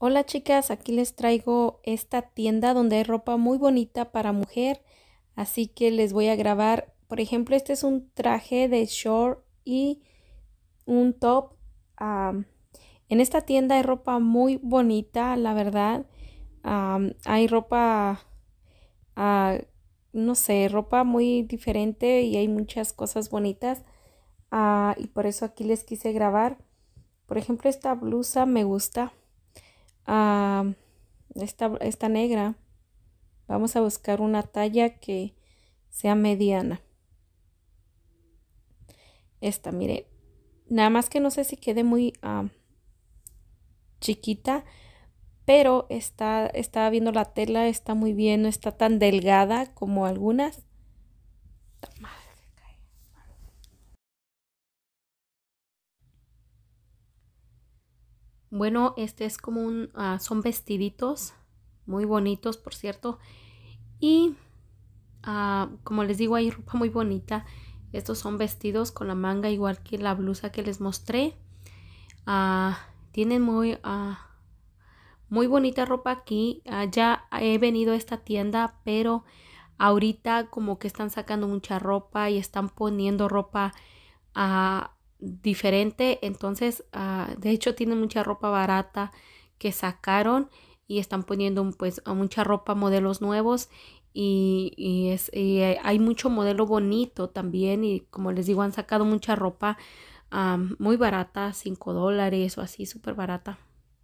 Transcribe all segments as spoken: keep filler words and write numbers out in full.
Hola chicas, aquí les traigo esta tienda donde hay ropa muy bonita para mujer, así que les voy a grabar. Por ejemplo, este es un traje de short y un top. Am, en esta tienda hay ropa muy bonita, la verdad. Am, hay ropa, ah, no sé, ropa muy diferente y hay muchas cosas bonitas. Ah, y por eso aquí les quise grabar. Por ejemplo, esta blusa me gusta. Ah, esta, esta negra. Vamos a buscar una talla que sea mediana. Esta, mire. Nada más que no sé si quede muy ah, chiquita, pero está, estaba viendo la tela, está muy bien, no está tan delgada como algunas. Bueno, este es como un, ah, son vestiditos muy bonitos, por cierto. Y ah, como les digo, hay ropa muy bonita. Estos son vestidos con la manga igual que la blusa que les mostré. Ah, tienen muy, ah, muy bonita ropa aquí. Ah, ya he venido a esta tienda, pero ahorita como que están sacando mucha ropa y están poniendo ropa ah, diferente. Entonces, ah, de hecho, tienen mucha ropa barata que sacaron y están poniendo pues mucha ropa, modelos nuevos. Y, y es, y hay mucho modelo bonito también. Y como les digo, han sacado mucha ropa um, muy barata, cinco dólares o así, súper barata.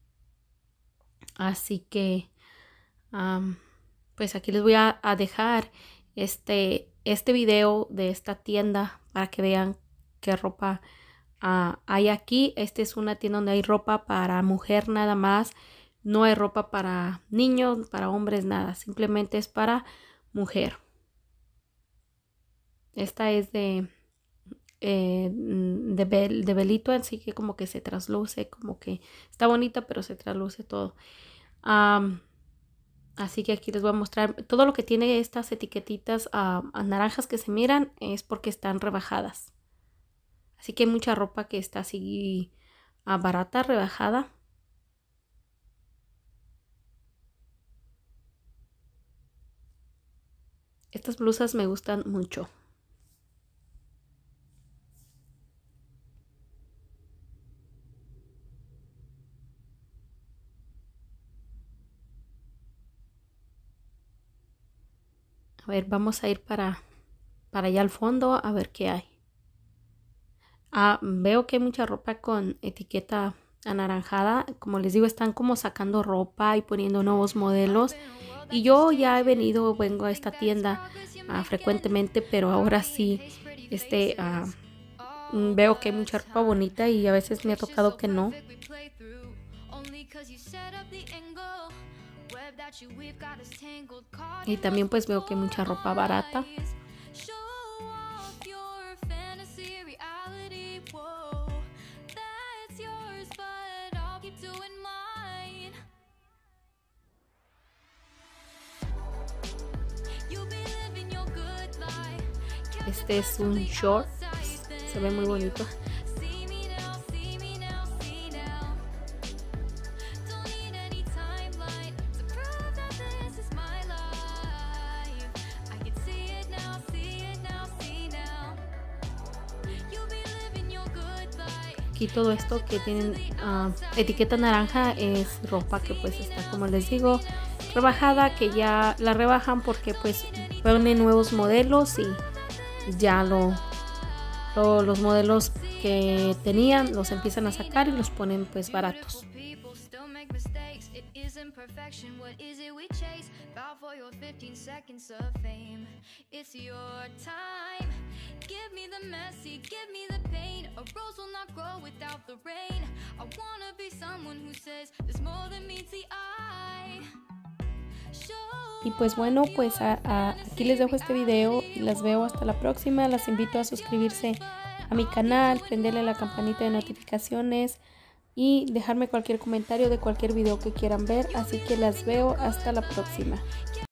Así que, um, pues aquí les voy a, a dejar este, este video de esta tienda para que vean qué ropa uh, hay aquí. Esta es una tienda donde hay ropa para mujer nada más. No hay ropa para niños, para hombres, nada. Simplemente es para mujer. Esta es de, eh, de, vel, de velito, así que como que se trasluce, como que está bonita, pero se trasluce todo. Um, así que aquí les voy a mostrar todo lo que tiene estas etiquetitas uh, naranjas que se miran es porque están rebajadas. Así que hay mucha ropa que está así uh, barata, rebajada. Estas blusas me gustan mucho. A ver, vamos a ir para, para allá al fondo a ver qué hay. Ah, veo que hay mucha ropa con etiqueta anaranjada. Como les digo, están como sacando ropa y poniendo nuevos modelos. Y yo ya he venido, vengo a esta tienda ah, frecuentemente, pero ahora sí, este, ah, veo que hay mucha ropa bonita y a veces me ha tocado que no. Y también pues veo que hay mucha ropa barata. Este es un short, se ve muy bonito. Aquí todo esto que tienen uh, etiqueta naranja es ropa que pues está, como les digo, rebajada, que ya la rebajan porque pues ponen nuevos modelos y ya lo, lo, los modelos que tenían los empiezan a sacar y los ponen pues baratos. Y pues bueno, pues a, a, aquí les dejo este video y las veo hasta la próxima. Las invito a suscribirse a mi canal, prenderle la campanita de notificaciones y dejarme cualquier comentario de cualquier video que quieran ver. Así que las veo hasta la próxima.